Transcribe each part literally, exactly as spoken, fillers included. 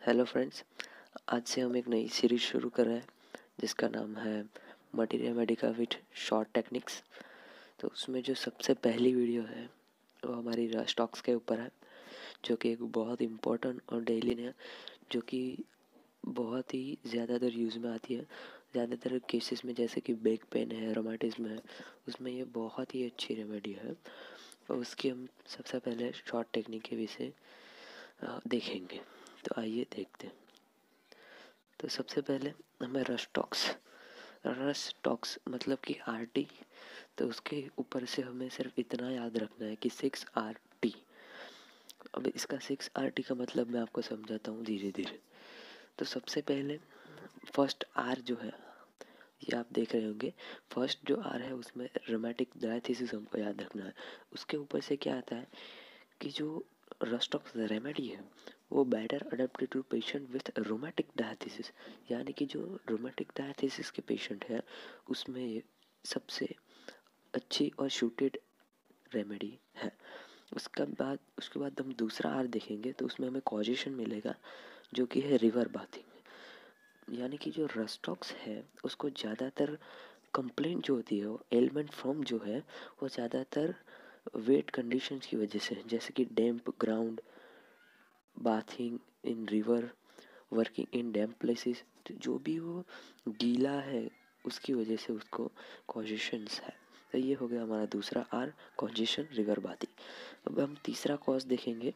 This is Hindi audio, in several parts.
हेलो फ्रेंड्स, आज से हम एक नई सीरीज शुरू कर रहे हैं जिसका नाम है materia medica with short techniques. तो उसमें जो सबसे पहली वीडियो है वो हमारी स्टॉक्स के ऊपर है, जो कि एक बहुत इम्पोर्टेंट और डेली है, जो कि बहुत ही ज़्यादातर यूज़ में आती है ज़्यादातर केसेस में, जैसे कि बैक पेन है, रोमाटिज्म है, उसमें ये बहुत ही अच्छी रेमेडी है। और उसकी हम सबसे पहले शॉर्ट टेक्निक के विषय देखेंगे। तो आइए देखते हैं। तो सबसे पहले हमें रश टॉक्स रश टॉक्स मतलब कि आर टी। तो उसके ऊपर से हमें सिर्फ इतना याद रखना है कि सिक्स आर टी। अब इसका सिक्स आर टी का मतलब मैं आपको समझाता हूँ धीरे धीरे। तो सबसे पहले फर्स्ट आर जो है, ये आप देख रहे होंगे, फर्स्ट जो आर है उसमें रोमैटिक डायथिसिस हमको याद रखना है। उसके ऊपर से क्या आता है कि जो रश टॉक्स रेमेडी है वो better adapted to patient with rheumatic diathesis, यानी कि जो रोमैटिक डायथिसिस के पेशेंट है उसमें ये सबसे अच्छी और शूटेड रेमेडी है। उसका बाद उसके बाद हम दूसरा आर देखेंगे तो उसमें हमें कॉजेशन मिलेगा, जो कि है रिवर बाथिंग। यानी कि जो रश टॉक्स है उसको ज़्यादातर कंप्लेंट जो होती है वो एलिमेंट फ्रॉम जो है वो ज़्यादातर वेट कंडीशंस की वजह से, जैसे कि damp ground, bathing in river, working in damp places, जो भी वो गीला है उसकी वजह से उसको कॉजेशंस है। तो ये हो गया हमारा दूसरा आर, कॉजेशन रिवर बाथिंग। अब हम तीसरा कॉज देखेंगे,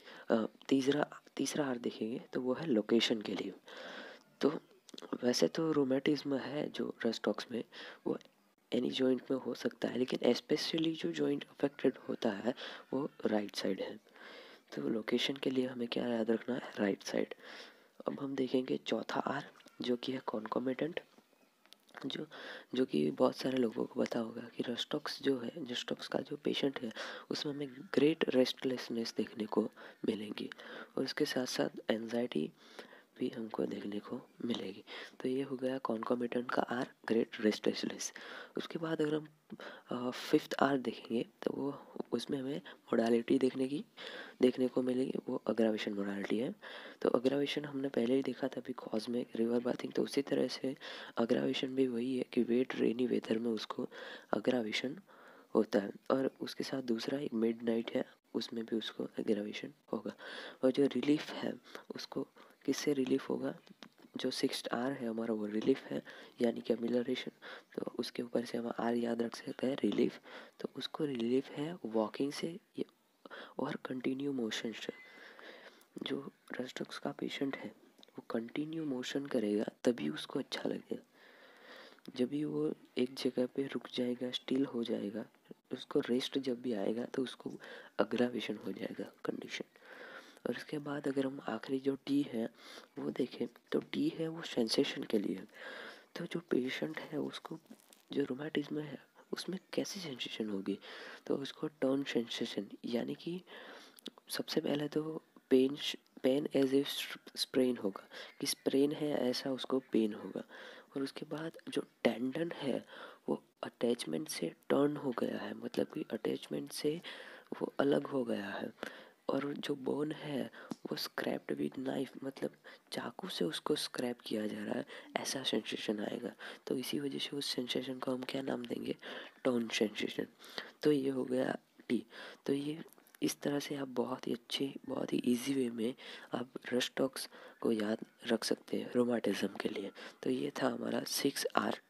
तीसरा तीसरा आर देखेंगे तो वो है लोकेशन के लिए। तो वैसे तो रोमेटिज्म है जो रश टॉक्स में वो एनी जॉइंट में हो सकता है, लेकिन स्पेशली जो जॉइंट अफेक्टेड होता है वो राइट साइड है। तो लोकेशन के लिए हमें क्या याद रखना है, राइट साइड। अब हम देखेंगे चौथा आर, जो कि है कॉन्कोमिटेंट, जो जो कि बहुत सारे लोगों को पता होगा कि रश टॉक्स जो है, रश टॉक्स का जो पेशेंट है उसमें हमें ग्रेट रेस्टलेसनेस देखने को मिलेंगी, और उसके साथ साथ एंजाइटी भी हमको देखने को मिलेगी। तो ये हो गया कॉन्कोमिटेंट का आर, ग्रेट रेस्टलेसनेस। उसके बाद अगर हम फिफ्थ आर देखेंगे तो वो उसमें हमें मोडालिटी देखने की देखने को मिलेगी, वो अग्रावेशन मोडालिटी है। तो अग्रावेशन हमने पहले ही देखा था अभी कॉज में रिवर बाथिंग, तो उसी तरह से अग्रावेशन भी वही है कि वेट रेनी वेदर में उसको अग्रावेशन होता है। और उसके साथ दूसरा एक मिड नाइट है, उसमें भी उसको अग्रावेशन होगा। और जो रिलीफ है उसको किससे रिलीफ होगा, जो सिक्स आर है हमारा वो रिलीफ है, यानी कि अमिलरेशन। तो उसके ऊपर से हम आर याद रख सकते हैं, रिलीफ। तो उसको रिलीफ है वॉकिंग से और कंटिन्यू मोशन से। जो रश टॉक्स का पेशेंट है वो कंटिन्यू मोशन करेगा तभी उसको अच्छा लगेगा। जब भी वो एक जगह पे रुक जाएगा, स्टिल हो जाएगा, उसको रेस्ट जब भी आएगा तो उसको अग्रावेशन हो जाएगा कंडीशन। और इसके बाद अगर हम आखिरी जो टी है वो देखें तो टी है वो सेंसेशन के लिए। तो जो पेशेंट है उसको जो रोमैटिज्म है उसमें कैसी सेंसेशन होगी, तो उसको टर्न सेंसेशन, यानी कि सबसे पहले तो pain pain as a sprain होगा, कि स्प्रेन है ऐसा उसको पेन होगा। और उसके बाद जो टेंडन है वो अटैचमेंट से टर्न हो गया है, मतलब कि अटैचमेंट से वो अलग हो गया है। और जो बोन है वो स्क्रैप्ड विद नाइफ, मतलब चाकू से उसको स्क्रैप किया जा रहा है, ऐसा सेंसेशन आएगा। तो इसी वजह से उस सेंसेशन को हम क्या नाम देंगे, टर्न सेंसेशन। तो ये हो गया टी। तो ये इस तरह से आप बहुत ही अच्छी, बहुत ही इजी वे में आप रश टॉक्स को याद रख सकते हैं रोमाटिज्म के लिए। तो ये था हमारा सिक्स आर